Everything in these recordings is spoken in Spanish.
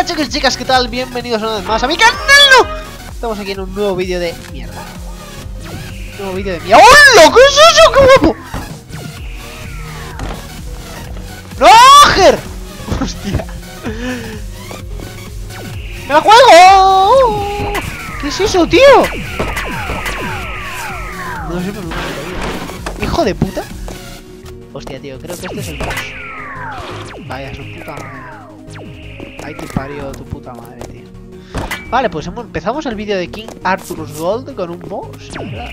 chicos y chicas, ¿qué tal? Bienvenidos una vez más a mi canal. Estamos aquí en un nuevo vídeo de mierda. Un nuevo vídeo de mierda. ¡Hola! ¿Qué es eso? ¡Qué guapo! ¡No, Ger! ¡Hostia! ¡Me la juego! ¿Qué es eso, tío? No sé por qué. ¿Hijo de puta? Hostia, tío, creo que este es el boss. Vaya, su puta madre. Ay, te parió tu puta madre, tío. Vale, pues empezamos el vídeo de King Arthur's Gold con un boss, ¿verdad?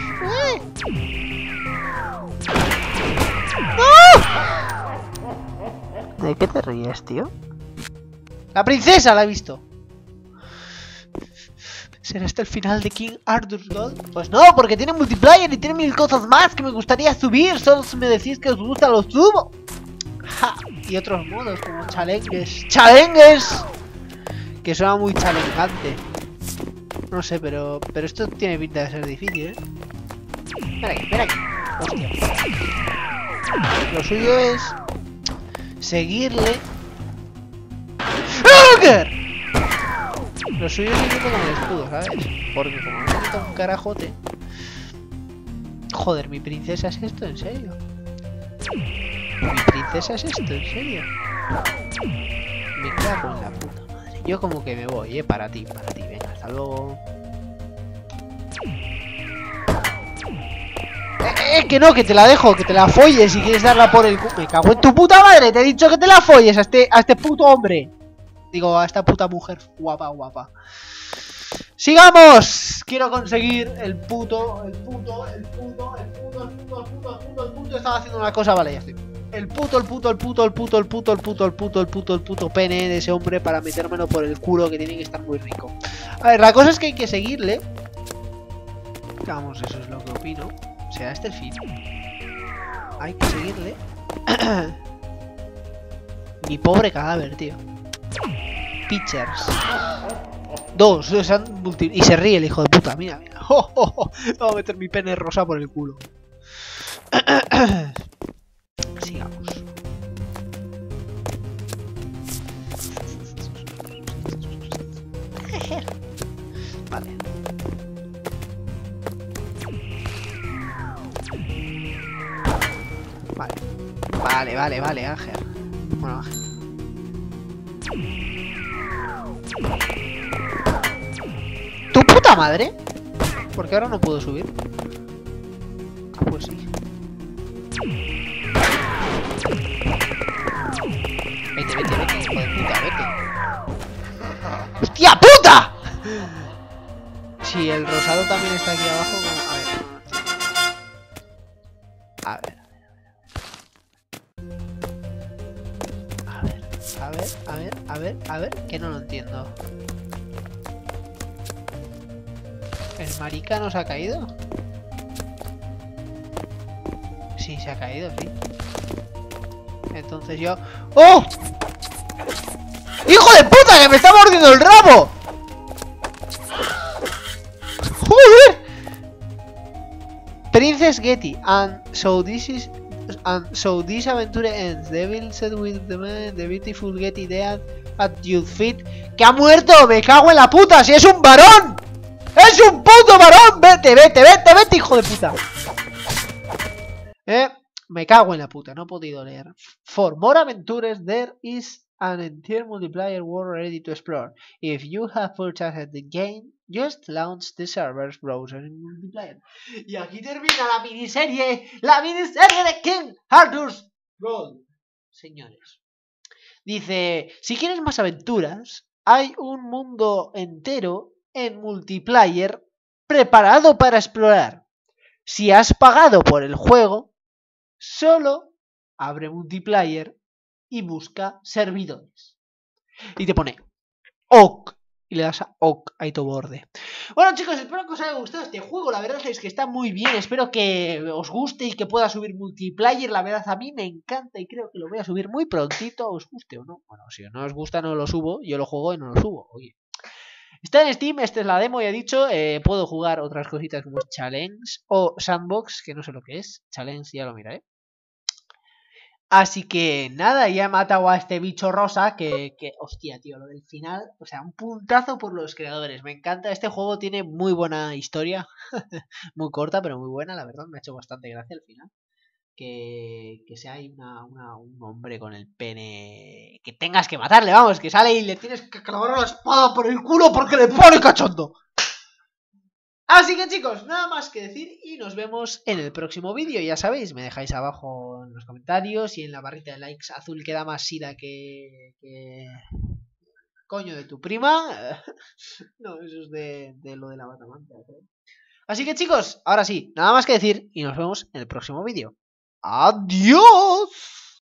¡No! ¿De qué te ríes, tío? ¡La princesa la he visto! ¿Será este el final de King Arthur's Gold? Pues no, porque tiene multiplayer y tiene mil cosas más que me gustaría subir. Solo si me decís que os gusta, lo subo. Ja. Y otros modos como challenges. ¡Challenges! Que suena muy challengante. No sé, pero esto tiene pinta de ser difícil, ¿eh? Ven aquí, ven aquí. Hostia. Lo suyo es seguirle. ¡Roger! Lo suyo es seguirle con el escudo, ¿sabes? Porque como me quita un carajote. Joder, ¿mi princesa es esto? ¿En serio? ¿Mi princesa es esto? ¿En serio? Me cago en la puta madre. Yo como que me voy, para ti. Venga, hasta luego. Que no, que te la dejo, que te la folles si quieres darla por el culo. Me cago en tu puta madre, te he dicho que te la folles a este puto hombre. Digo, a esta puta mujer guapa. ¡Sigamos! Quiero conseguir el puto. Estaba haciendo una cosa, vale, ya estoy. El puto pene de ese hombre para metérmelo por el culo, que tiene que estar muy rico. A ver, la cosa es que hay que seguirle. Vamos, eso es lo que opino. ¿Será este el fin? Hay que seguirle. Mi pobre cadáver, tío. Pitchers. Dos, y se ríe el hijo de puta, mira. Voy a meter mi pene rosa por el culo. Sigamos. Vale. Vale, Ángel. Bueno, Ángel. ¿Tu puta madre? Porque ahora no puedo subir. Ah, pues sí. Vete, hijo de puta, vete. ¡Hostia puta! Si el rosado también está aquí abajo, a ver, que no lo entiendo. ¿El marica no se ha caído? Sí, se ha caído, sí. Entonces yo... ¡Oh! ¡Hijo de puta! ¡Que me está mordiendo el rabo! ¡Joder! Princess Getty. And so this adventure ends. Devil said with the man, the beautiful Getty dead at your feet. ¡Que ha muerto! ¡Me cago en la puta! ¡Si es un varón! ¡Es un puto varón! ¡Vete, hijo de puta! Me cago en la puta, no he podido leer. For more adventures, there is an entire multiplayer world ready to explore. If you have purchased the game, just launch the server's browser in multiplayer. Y aquí termina la miniserie de King Arthur's Gold. Señores. Dice, si quieres más aventuras, hay un mundo entero en multiplayer preparado para explorar. Si has pagado por el juego, solo abre multiplayer y busca servidores. Y te pone OK. Y le das a OK ahí todo borde. Bueno, chicos, espero que os haya gustado este juego. La verdad es que está muy bien. Espero que os guste y que pueda subir multiplayer. La verdad a mí me encanta y creo que lo voy a subir muy prontito. ¿Os guste o no? Bueno, si no os gusta no lo subo. Yo lo juego y no lo subo. Oye. Está en Steam, esta es la demo, ya he dicho. Puedo jugar otras cositas como Challenge o Sandbox, que no sé lo que es. Challenge ya lo miraré. Así que nada, ya he matado a este bicho rosa hostia, tío, lo del final, o sea, un puntazo por los creadores, me encanta, este juego tiene muy buena historia, muy corta, pero muy buena, la verdad, me ha hecho bastante gracia al final. Que sea ahí un hombre con el pene que tengas que matarle, vamos, que sale y le tienes que clavar la espada por el culo porque le pone cachondo. Así que chicos, nada más que decir y nos vemos en el próximo vídeo. Ya sabéis, me dejáis abajo en los comentarios y en la barrita de likes azul que da más sida que... coño de tu prima. No, eso es de lo de la batamanta. Así que chicos, ahora sí, nada más que decir y nos vemos en el próximo vídeo. ¡Adiós!